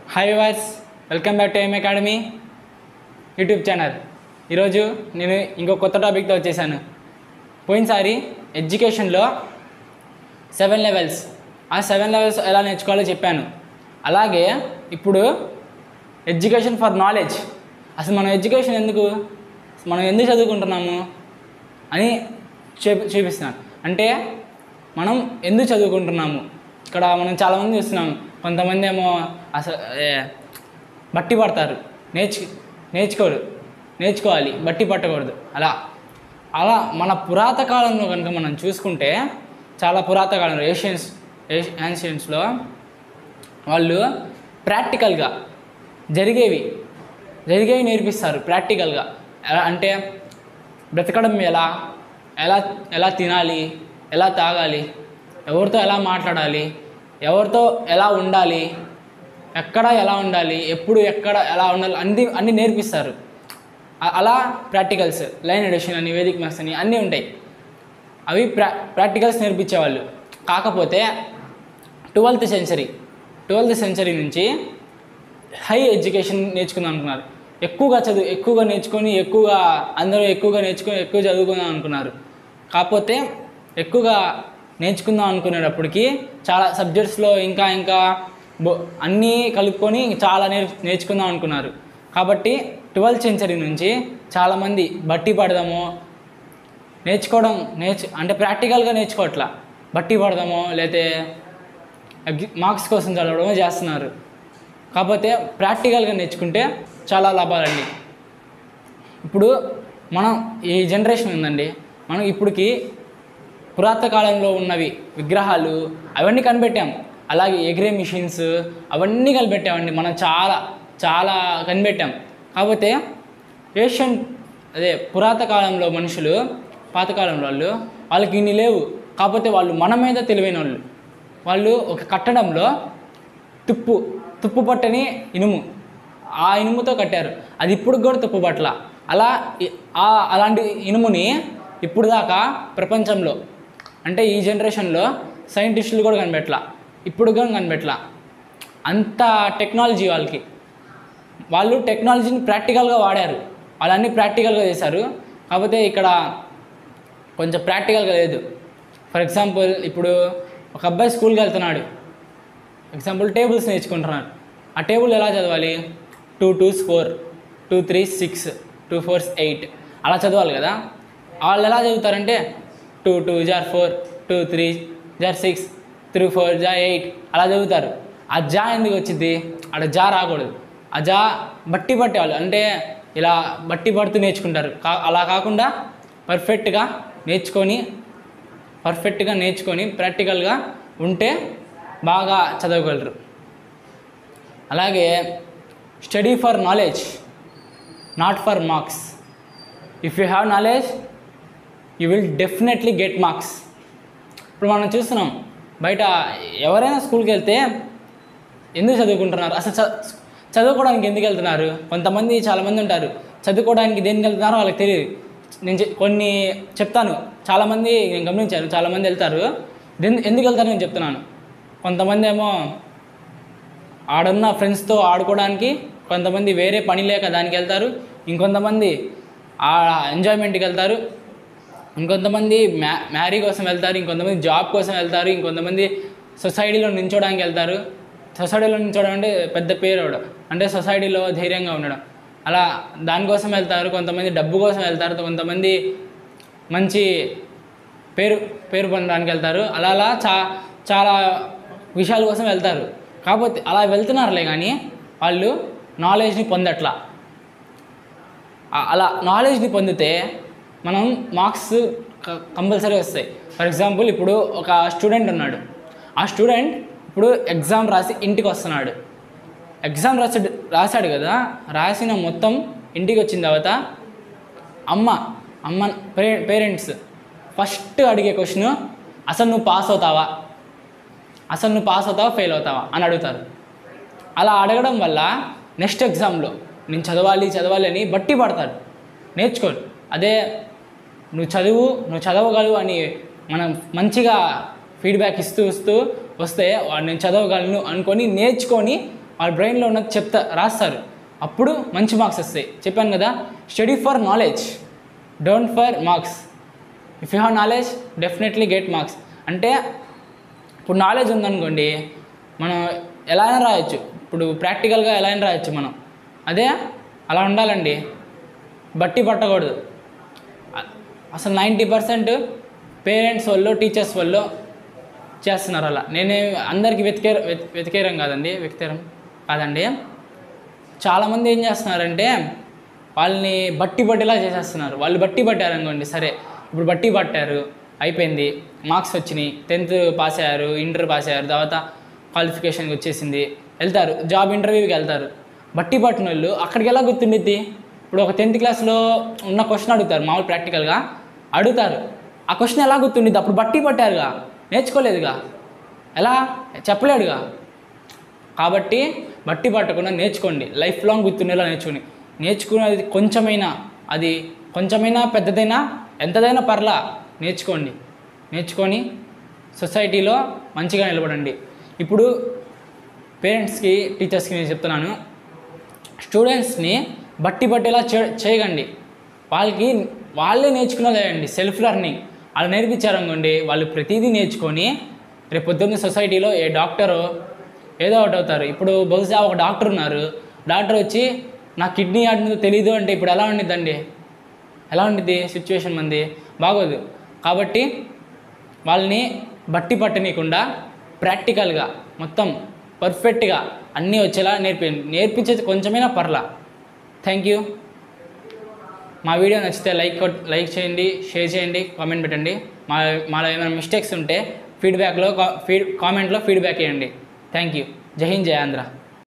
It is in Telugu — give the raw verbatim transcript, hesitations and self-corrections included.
Hi viewers, welcome back to M academy YouTube channel. ఈరోజు నేను ఇంకో కొత్త టాపిక్తో వచ్చేసాను. పోయినసారి ఎడ్యుకేషన్లో సెవెన్ లెవెల్స్ ఆ సెవెన్ లెవెల్స్ ఎలా నేర్చుకోవాలో చెప్పాను. అలాగే ఇప్పుడు ఎడ్యుకేషన్ ఫర్ నాలెడ్జ్, అసలు మనం ఎడ్యుకేషన్ ఎందుకు మనం ఎందుకు చదువుకుంటున్నాము అని చూపి చూపిస్తున్నాను అంటే మనం ఎందుకు చదువుకుంటున్నాము. ఇక్కడ మనం చాలామంది చూస్తున్నాము. కొంతమంది ఏమో అసలు బట్టి పడతారు, నేర్చు నేర్చుకోరు నేర్చుకోవాలి బట్టి పట్టకూడదు. అలా అలా మన పురాత కాలంలో కనుక మనం చూసుకుంటే, చాలా పురాత కాలంలో ఏషియన్స్ ఏన్షియన్స్లో వాళ్ళు ప్రాక్టికల్గా జరిగేవి జరిగేవి నేర్పిస్తారు. ప్రాక్టికల్గా అంటే బ్రతకడం ఎలా ఎలా ఎలా తినాలి, ఎలా తాగాలి, ఎవరితో ఎలా మాట్లాడాలి, ఎవరితో ఎలా ఉండాలి, ఎక్కడ ఎలా ఉండాలి, ఎప్పుడు ఎక్కడ ఎలా ఉండాలి అన్నీ అన్నీ నేర్పిస్తారు. అలా ప్రాక్టికల్స్, లైన్ ఎడిషన్ అని, వేదిక్ మ్యాథ్స్ అని అన్నీ ఉంటాయి. అవి ప్రా ప్రాక్టికల్స్ నేర్పించేవాళ్ళు. కాకపోతే ట్వెల్త్ సెంచరీ ట్వెల్త్ సెంచరీ నుంచి హై ఎడ్యుకేషన్ నేర్చుకుందాం అనుకున్నారు. ఎక్కువగా చదువు ఎక్కువగా నేర్చుకొని ఎక్కువగా అందరూ ఎక్కువగా నేర్చుకొని ఎక్కువ చదువుకుందాం అనుకున్నారు. కాకపోతే ఎక్కువగా నేర్చుకుందాం అనుకునేటప్పటికి చాలా సబ్జెక్ట్స్లో ఇంకా ఇంకా బో అన్నీ కలుపుకొని చాలా నేర్ నేర్చుకుందాం అనుకున్నారు. కాబట్టి ట్వెల్త్ సెంచరీ నుంచి చాలామంది బట్టి పడదామో నేర్చుకోవడం నేర్చు అంటే ప్రాక్టికల్గా నేర్చుకోవట్లా, బట్టి పడదామో లేతే మార్క్స్ కోసం చదవడమో చేస్తున్నారు. కాకపోతే ప్రాక్టికల్గా నేర్చుకుంటే చాలా లాభాలండి. ఇప్పుడు మనం ఈ జనరేషన్ ఉందండి, మనం ఇప్పటికి పురాతన కాలంలో ఉన్నవి విగ్రహాలు అవన్నీ కనిపెట్టాం. అలాగే ఎగిరే మిషన్స్ అవన్నీ కనిపెట్టామండి. మనం చాలా చాలా కనిపెట్టాం. కాకపోతే ఏషియన్ అదే పురాతన కాలంలో మనుషులు, పాతకాలంలో వాళ్ళు వాళ్ళకి ఇన్ని లేవు. కాకపోతే వాళ్ళు మన మీద తెలివైన వాళ్ళు. వాళ్ళు ఒక కట్టడంలో తుప్పు తుప్పు పట్టని ఇనుము, ఆ ఇనుముతో కట్టారు. అది ఇప్పుడు కూడా తుప్పు పట్ల. అలా అలాంటి ఇనుముని ఇప్పుడు దాకా ప్రపంచంలో అంటే ఈ జనరేషన్లో సైంటిస్టులు కూడా కనిపెట్టలా, ఇప్పుడు కూడా కనిపెట్టలా. అంత టెక్నాలజీ వాళ్ళకి. వాళ్ళు టెక్నాలజీని ప్రాక్టికల్గా వాడారు, వాళ్ళన్నీ ప్రాక్టికల్గా చేశారు. కాకపోతే ఇక్కడ కొంచెం ప్రాక్టికల్గా లేదు. ఫర్ ఎగ్జాంపుల్, ఇప్పుడు ఒక అబ్బాయి స్కూల్కి వెళ్తున్నాడు. ఎగ్జాంపుల్ టేబుల్స్ నేర్చుకుంటున్నాడు. ఆ టేబుల్ ఎలా చదవాలి? Two twos four, two three six, two fours eight అలా చదవాలి కదా. వాళ్ళు ఎలా చదువుతారంటే టూ టూ జార్ ఫోర్, టూ త్రీ జార్ సిక్స్, త్రీ ఫోర్ జా ఎయిట్ అలా చదువుతారు. ఆ జా ఎందుకు వచ్చింది? అక్కడ జా రాకూడదు. ఆ జా బట్టి పట్టేవాళ్ళు అంటే ఇలా బట్టి పడుతూ నేర్చుకుంటారు. కా అలా కాకుండా పర్ఫెక్ట్గా నేర్చుకొని పర్ఫెక్ట్గా నేర్చుకొని ప్రాక్టికల్గా ఉంటే బాగా చదవగలరు. అలాగే study for knowledge, not for marks. If you have knowledge you will definitely get marks. ఇప్పుడు మనం చూస్తున్నాం బయట ఎవరైనా స్కూల్కి వెళ్తే ఎందుకు చదువుకుంటున్నారు? అసలు చ చదువుకోవడానికి ఎందుకు వెళ్తున్నారు? కొంతమంది చాలామంది ఉంటారు, చదువుకోవడానికి దేనికి వెళ్తున్నారో వాళ్ళకి తెలియదు. నేను కొన్ని చెప్తాను. చాలామంది నేను గమనించాను, చాలామంది వెళ్తారు. ఎందుకు వెళ్తారు నేను చెప్తున్నాను. కొంతమంది ఏమో ఆడున్న ఫ్రెండ్స్తో ఆడుకోవడానికి, కొంతమంది వేరే పని లేక దానికి వెళ్తారు, ఇంకొంతమంది ఆ ఎంజాయ్మెంట్కి వెళ్తారు, ఇంకొంతమంది మ్యా మ్యారీ కోసం వెళ్తారు, ఇంకొంతమంది జాబ్ కోసం వెళ్తారు, ఇంకొంతమంది సొసైటీలో నించోడానికి వెళ్తారు. సొసైటీలో నించోవడం అంటే పెద్ద పేరు అవడం అంటే సొసైటీలో ధైర్యంగా ఉండడం, అలా దానికోసం వెళ్తారు. కొంతమంది డబ్బు కోసం వెళ్తారు, కొంతమంది మంచి పేరు పేరు పొందడానికి వెళ్తారు. అలా అలా చా చాలా విషయాల కోసం వెళ్తారు. కాకపోతే అలా వెళ్తున్నారులే కానీ వాళ్ళు నాలెడ్జ్ని పొందట్లా. అలా నాలెడ్జ్ని పొందితే మనం మార్క్స్ కంపల్సరీ వస్తాయి. ఫర్ ఎగ్జాంపుల్, ఇప్పుడు ఒక స్టూడెంట్ ఉన్నాడు. ఆ స్టూడెంట్ ఇప్పుడు ఎగ్జామ్ రాసి ఇంటికి వస్తున్నాడు. ఎగ్జామ్ రాసి రాశాడు కదా, రాసిన మొత్తం ఇంటికి వచ్చిన తర్వాత అమ్మ అమ్మ పే పేరెంట్స్ ఫస్ట్ అడిగే క్వశ్చన్, అసలు నువ్వు పాస్ అవుతావా, అసలు నువ్వు పాస్ అవుతావా ఫెయిల్ అవుతావా అని అడుగుతారు. అలా అడగడం వల్ల నెక్స్ట్ ఎగ్జామ్లో నేను చదవాలి చదవాలి అని బట్టి పడతారు, నేర్చుకోరు. అదే నువ్వు చదువు నువ్వు చదవగలవు అని మనం మంచిగా ఫీడ్బ్యాక్ ఇస్తూ ఇస్తూ వస్తే వాడు నేను చదవగలను అనుకొని నేర్చుకొని వాళ్ళ బ్రెయిన్లో ఉన్నది చెప్తా రాస్తారు, అప్పుడు మంచి మార్క్స్ వస్తాయి. చెప్పాను కదా, study for knowledge, don't for marks. If you have knowledge definitely get marks. అంటే ఇప్పుడు నాలెడ్జ్ ఉందనుకోండి, మనం ఎలా అయినా రాయొచ్చు, ఇప్పుడు ప్రాక్టికల్గా ఎలా అయినా రాయొచ్చు మనం. అదే అలా ఉండాలండి, బట్టి పట్టకూడదు. అసలు నైంటీ పర్సెంట్ పేరెంట్స్ వాళ్ళు, టీచర్స్ వాళ్ళు చేస్తున్నారు అలా. నేనే అందరికీ వెతికే వెతికేరం కాదండి, వ్యక్తిరం కాదండి. చాలామంది ఏం చేస్తున్నారంటే వాళ్ళని బట్టి పట్టేలా చేసేస్తున్నారు. వాళ్ళు బట్టి పట్టారు అనుకోండి, సరే ఇప్పుడు బట్టి పట్టారు, అయిపోయింది, మార్క్స్ వచ్చినాయి, టెన్త్ పాస్ అయ్యారు, ఇంటర్ పాస్ అయ్యారు, తర్వాత క్వాలిఫికేషన్కి వచ్చేసింది, వెళ్తారు జాబ్ ఇంటర్వ్యూకి వెళ్తారు. బట్టి పట్టిన వాళ్ళు అక్కడికి ఎలా గుర్తుండిద్ది? ఇప్పుడు ఒక టెన్త్ క్లాస్లో ఉన్న క్వశ్చన్ అడుగుతారు, మామూలు ప్రాక్టికల్గా అడుగుతారు, ఆ క్వశ్చన్ ఎలా గుర్తుండిద్ది? అప్పుడు బట్టి పట్టారుగా, నేర్చుకోలేదుగా, ఎలా చెప్పలేడుగా. కాబట్టి బట్టి పట్టకుండా నేర్చుకోండి, లైఫ్ లాంగ్ గుర్తుండేలా నేర్చుకోండి. నేర్చుకునేది కొంచెమైనా, అది కొంచెమైనా పెద్దదైనా ఎంతదైనా పర్లా నేర్చుకోండి. నేర్చుకొని సొసైటీలో మంచిగా నిలబడండి. ఇప్పుడు పేరెంట్స్కి, టీచర్స్కి నేను చెప్తున్నాను, స్టూడెంట్స్ని బట్టి పట్టేలా చే చేయకండి వాళ్ళకి వాళ్ళే నేర్చుకునేదేయండి, సెల్ఫ్ లెర్నింగ్. అలా నేర్పించారనుకోండి, వాళ్ళు ప్రతిదీ నేర్చుకొని రేపు పొద్దున్న సొసైటీలో ఏ డాక్టరో ఏదో ఒకటి అవుతారు. ఇప్పుడు బహుశా ఒక డాక్టర్ ఉన్నారు, డాక్టర్ వచ్చి నా కిడ్నీ ఆడినదో తెలీదు అంటే ఇప్పుడు ఎలా ఉండిద్దండి? ఎలా ఉండిద్ది సిచ్యువేషన్ మంది? బాగోదు. కాబట్టి వాళ్ళని బట్టి పట్టనీయకుండా ప్రాక్టికల్గా మొత్తం పర్ఫెక్ట్గా అన్నీ వచ్చేలా నేర్పించండి. నేర్పించేది కొంచెమైనా పర్లా. Thank you. మా వీడియో నచ్చితే లైక్ లైక్ చేయండి, షేర్ చేయండి, కామెంట్ పెట్టండి. మా మాలో ఏమైనా మిస్టేక్స్ ఉంటే ఫీడ్బ్యాక్లో ఫీడ్ కామెంట్లో ఫీడ్బ్యాక్ ఇవ్వండి. Thank you. జై హింద్, జై ఆంధ్ర.